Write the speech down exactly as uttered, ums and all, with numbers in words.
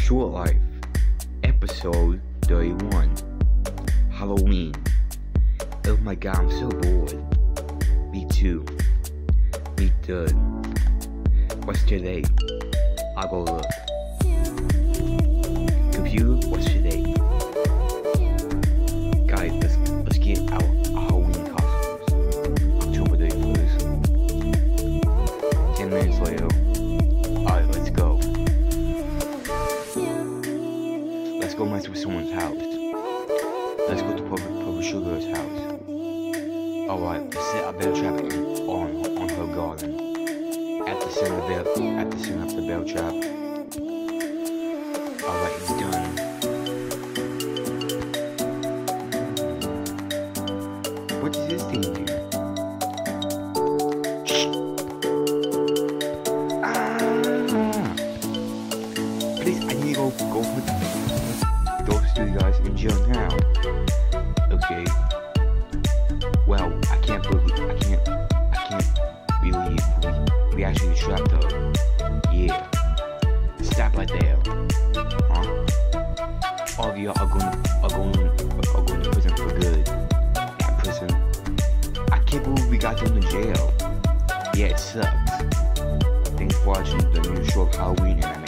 Short Life, episode thirty-one, Halloween. Oh my god, I'm so bored. Me too. Me too. What's today? I'll go look. Computer, what's today? Guys, let's, let's get our, our Halloween costumes. October thirty-first. Ten minutes later. Alright, let's go. Let's go mess with someone's house. Let's go to Papa, Papa Sugar's house. Alright, let's set our bell trap on, on her garden. At the center of the bell, at the center of the bell trap. Alright, it's done. What does this thing do? Ah! Please, I need to go, go put those two guys in jail now. Okay. Well, I can't believe, I can't, I can't believe we, we actually trapped her. Yeah. Stop right there. Huh? All of y'all are going, are going, are going to prison for good. At prison. I can't believe we got them to jail. Yeah, it sucks. Thanks for watching the new short Halloween anime.